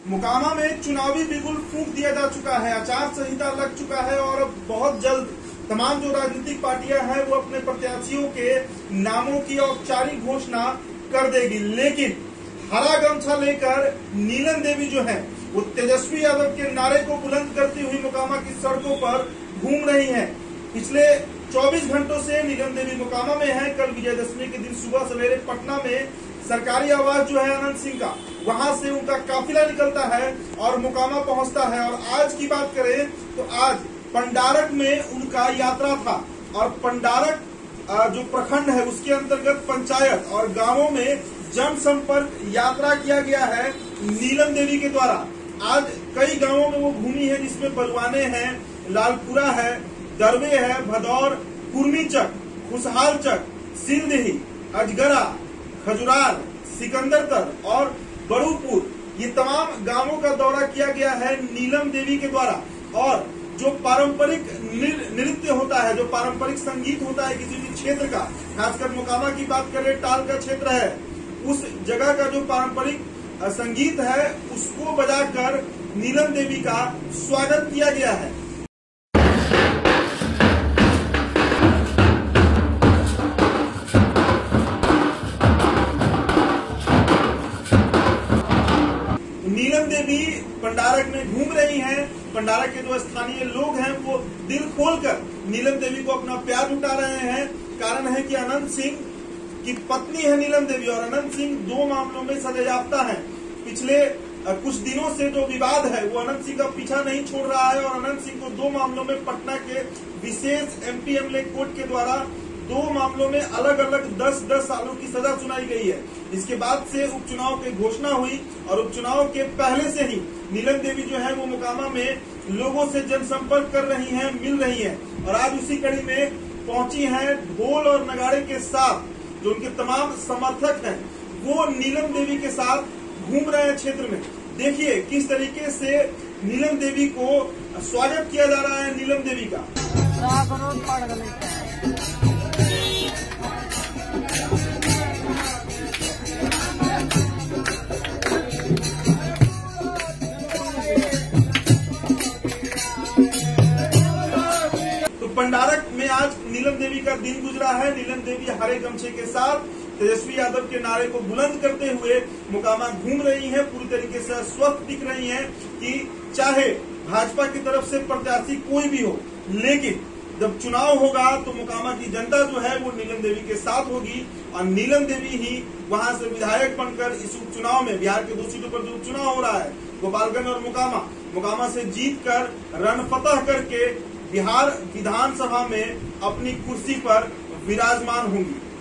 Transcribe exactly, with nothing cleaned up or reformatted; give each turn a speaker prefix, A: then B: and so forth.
A: मोकामा में चुनावी बिगुल फूंक दिया जा चुका है, आचार संहिता लग चुका है और अब बहुत जल्द तमाम जो राजनीतिक पार्टियां हैं वो अपने प्रत्याशियों के नामों की औपचारिक घोषणा कर देगी। लेकिन हरा गमछा लेकर नीलम देवी जो है वो तेजस्वी यादव के नारे को बुलंद करती हुई मोकामा की सड़कों पर घूम रही हैं। पिछले चौबीस घंटों से नीलम देवी मोकामा में है। कल विजयदशमी के दिन सुबह सवेरे पटना में सरकारी आवास जो है अनंत सिंह का, वहां से उनका काफिला निकलता है और मोकामा पहुंचता है। और आज की बात करें तो आज पंडारक में उनका यात्रा था और पंडारक जो प्रखंड है उसके अंतर्गत पंचायत और गांवों में जनसंपर्क यात्रा किया गया है नीलम देवी के द्वारा। आज कई गांवों में वो घूमी है, जिसमें बलवाने हैं, लालपुरा है, दरवे है, भदौर, कुर्मीचक, खुशहालचक, सिंधही, अजगरा, खजुरार, सिकंदरतर और बड़ूपुर, ये तमाम गांवों का दौरा किया गया है नीलम देवी के द्वारा। और जो पारंपरिक नृत्य होता है, जो पारंपरिक संगीत होता है किसी भी क्षेत्र का, खासकर मोकामा की बात करें, टाल का क्षेत्र है, उस जगह का जो पारंपरिक संगीत है उसको बजाकर नीलम देवी का स्वागत किया गया है। नीलम देवी पंडारक में घूम रही हैं। पंडारक के जो स्थानीय लोग हैं वो दिल खोलकर नीलम देवी को अपना प्यार लुटा रहे हैं। कारण है कि अनंत सिंह की पत्नी है नीलम देवी और अनंत सिंह दो मामलों में सजायाफ्ता है। पिछले कुछ दिनों से जो विवाद है वो अनंत सिंह का पीछा नहीं छोड़ रहा है और अनंत सिंह को दो मामलों में पटना के विशेष एमपी एमएलए कोर्ट के द्वारा दो मामलों में अलग अलग दस दस सालों की सजा सुनाई गई है। इसके बाद से उपचुनाव की घोषणा हुई और उपचुनाव के पहले से ही नीलम देवी जो है वो मोकामा में लोगों से जनसंपर्क कर रही हैं, मिल रही हैं और आज उसी कड़ी में पहुंची हैं। ढोल और नगाड़े के साथ जो उनके तमाम समर्थक हैं वो नीलम देवी के साथ घूम रहे हैं क्षेत्र में। देखिए किस तरीके से नीलम देवी को स्वागत किया जा रहा है नीलम देवी का। तो पंडारक में आज नीलम देवी का दिन गुजरा है। नीलम देवी हरे गमछे के साथ तेजस्वी यादव के नारे को बुलंद करते हुए मोकामा घूम रही हैं। पूरी तरीके से स्वस्थ दिख रही हैं कि चाहे भाजपा की तरफ से प्रत्याशी कोई भी हो, लेकिन जब चुनाव होगा तो मोकामा की जनता जो है वो नीलम देवी के साथ होगी और नीलम देवी ही वहां से विधायक बनकर इस उपचुनाव में, बिहार के दो सीटों पर जो उपचुनाव हो रहा है गोपालगंज और मोकामा, मोकामा से जीत कर रण फतह करके बिहार विधानसभा में अपनी कुर्सी पर विराजमान होंगी।